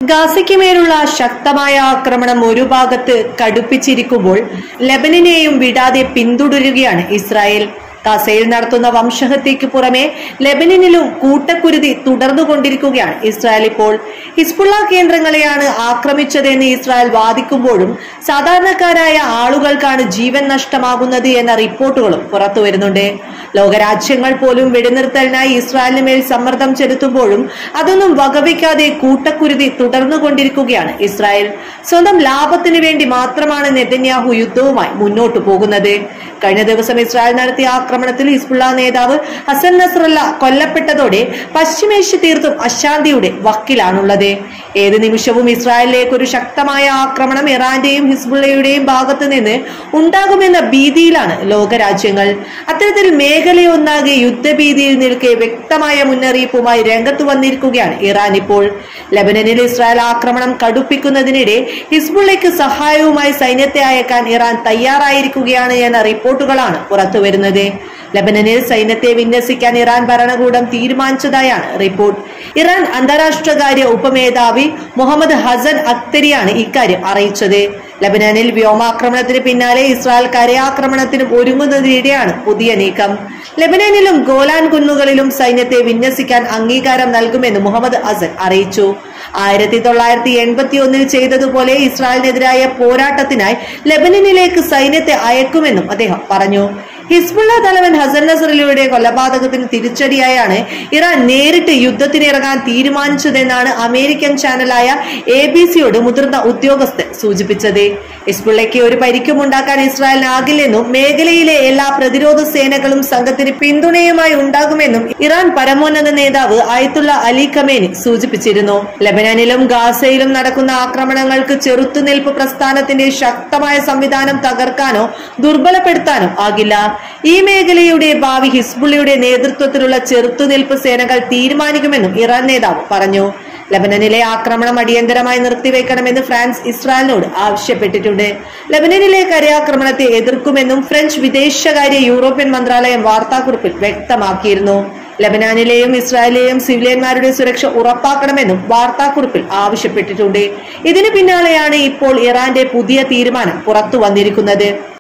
ഗാസയ്ക്ക് മേലുള്ള ശക്തമായ ആക്രമണം ഒരു ഭാഗത്ത് കടുപ്പിച്ചിരിക്കുമ്പോൾ ലെബനനെയും വിടാതെ പിന്തുടരുകയാണ് ഇസ്രായേൽ. ഗാസയിൽ നടത്തുന്ന വംശഹത്യയ്ക്ക് പുറമെ ലെബനനിലും കൂട്ടക്കുരുതി തുടർന്നുകൊണ്ടിരിക്കുകയാണ് ഇസ്രായേൽ. ഇപ്പോൾ ഹിസ്ബുള്ള കേന്ദ്രങ്ങളെയാണ് ആക്രമിച്ചതെന്ന് ഇസ്രായേൽ വാദിക്കുമ്പോഴും സാധാരണക്കാരായ ആളുകൾക്കാണ് ജീവൻ നഷ്ടമാകുന്നത് എന്ന റിപ്പോർട്ടുകളും പുറത്തു വരുന്നുണ്ട്. ലോകരാജ്യങ്ങൾ പോലും വെടിനിർത്തലിനായി ഇസ്രായേലിന് മേൽ സമ്മർദ്ദം ചെലുത്തുമ്പോഴും അതൊന്നും വകവയ്ക്കാതെ കൂട്ടക്കുരുതി തുടർന്നുകൊണ്ടിരിക്കുകയാണ് ഇസ്രായേൽ. സ്വന്തം ലാഭത്തിനു വേണ്ടി മാത്രമാണ് നെതന്യാഹു യുദ്ധവുമായി മുന്നോട്ടു പോകുന്നത്. കഴിഞ്ഞ ദിവസം ഇസ്രായേൽ നടത്തിയ ആക്രമണത്തിൽ ഹിസ്ബുള്ള നേതാവ് ഹസൻ നസ്രല്ല കൊല്ലപ്പെട്ടതോടെ പശ്ചിമേഷ്യ തീർത്തും അശാന്തിയുടെ വക്കിലാണുള്ളത്. ഏത് നിമിഷവും ഇസ്രായേലിലേക്ക് ഒരു ശക്തമായ ആക്രമണം ഇറാന്റെയും ഹിസ്ബുള്ളയുടെയും ഭാഗത്ത് നിന്ന് ഉണ്ടാകുമെന്ന ഭീതിയിലാണ് ലോകരാജ്യങ്ങൾ. അത്തരത്തിൽ മേഖലയൊന്നാകെ യുദ്ധഭീതിയിൽ നിൽക്കെ വ്യക്തമായ മുന്നറിയിപ്പുമായി രംഗത്ത് വന്നിരിക്കുകയാണ് ഇറാൻ. ഇപ്പോൾ ലെബനനിൽ ഇസ്രായേൽ ആക്രമണം കടുപ്പിക്കുന്നതിനിടെ ഹിസ്ബുള്ളയ്ക്ക് സഹായവുമായി സൈന്യത്തെ അയക്കാൻ ഇറാൻ തയ്യാറായിരിക്കുകയാണ് എന്ന റിപ്പോർട്ടുകളാണ് പുറത്തുവരുന്നത്. ലെബനനിൽ സൈന്യത്തെ വിന്യസിക്കാൻ ഇറാൻ ഭരണകൂടം തീരുമാനിച്ചതായാണ് റിപ്പോർട്ട്. ഇറാൻ അന്താരാഷ്ട്രകാര്യ ഉപമേധാവി മുഹമ്മദ് ഹസൻ അക്തരിയാണ് ഇക്കാര്യം അറിയിച്ചത്. ലെബനനിൽ വ്യോമാക്രമണത്തിന് പിന്നാലെ ഇസ്രായേൽ കരയാക്രമണത്തിനും ഒരുങ്ങുന്നതിനിടെയാണ് പുതിയ നീക്കം. ലെബനനിലും ഗോലാൻ കുന്നുകളിലും സൈന്യത്തെ വിന്യസിക്കാൻ അംഗീകാരം നൽകുമെന്ന് മുഹമ്മദ് ഹസൻ അറിയിച്ചു. 1981 ചെയ്തതുപോലെ ഇസ്രായേലിനെതിരായ പോരാട്ടത്തിനായി ലെബനനിലേക്ക് സൈന്യത്തെ അയക്കുമെന്നും അദ്ദേഹം പറഞ്ഞു. ഹിസ്ബുള്ള തലവൻ ഹസൻ നസ്രല്ലയുടെ കൊലപാതകത്തിന് തിരിച്ചടിയായാണ് ഇറാൻ നേരിട്ട് യുദ്ധത്തിനിറങ്ങാൻ തീരുമാനിച്ചതെന്നാണ് അമേരിക്കൻ ചാനലായ ABC മുതിർന്ന ഉദ്യോഗസ്ഥൻ സൂചിപ്പിച്ചത്. ഹിസ്ബുള്ളയ്ക്ക് ഒരു പരിക്കും ഉണ്ടാക്കാൻ ഇസ്രായേലിനാകില്ലെന്നും മേഖലയിലെ എല്ലാ പ്രതിരോധ സേനകളും സംഘത്തിന് പിന്തുണയുമായി ഉണ്ടാകുമെന്നും ഇറാൻ പരമോന്നത നേതാവ് ആയത്തുള്ള അലി ഖമേനി സൂചിപ്പിച്ചിരുന്നു. ലെബനനിലും ഗാസയിലും നടക്കുന്ന ആക്രമണങ്ങൾക്ക് ചെറുത്തുനിൽപ്പ് പ്രസ്ഥാനത്തിന്റെ ശക്തമായ സംവിധാനം തകർക്കാനോ ദുർബലപ്പെടുത്താനോ ആകില്ല. ഈ മേഖലയുടെ ഭാവി ഹിസ്ബുള്ളയുടെ നേതൃത്വത്തിലുള്ള ചെറുത്തുനിൽപ്പ് സേനകൾ തീരുമാനിക്കുമെന്നും ഇറാൻ നേതാവ് പറഞ്ഞു. ലെബനനിലെ ആക്രമണം അടിയന്തരമായി നിർത്തിവെക്കണമെന്ന് ഫ്രാൻസ് ഇസ്രായേലിനോട് ആവശ്യപ്പെട്ടിട്ടുണ്ട്. ലെബനനിലെ കരയാക്രമണത്തെ എതിർക്കുമെന്നും ഫ്രഞ്ച് വിദേശകാര്യ യൂറോപ്യൻ മന്ത്രാലയം വാർത്താക്കുറിപ്പിൽ വ്യക്തമാക്കിയിരുന്നു. ലെബനാനിലെയും ഇസ്രായേലിലെയും സിവിലിയന്മാരുടെ സുരക്ഷ ഉറപ്പാക്കണമെന്നും വാർത്താക്കുറിപ്പിൽ ആവശ്യപ്പെട്ടിട്ടുണ്ട്. ഇതിനു പിന്നാലെയാണ് ഇപ്പോൾ ഇറാന്റെ പുതിയ തീരുമാനം പുറത്തു വന്നിരിക്കുന്നത്.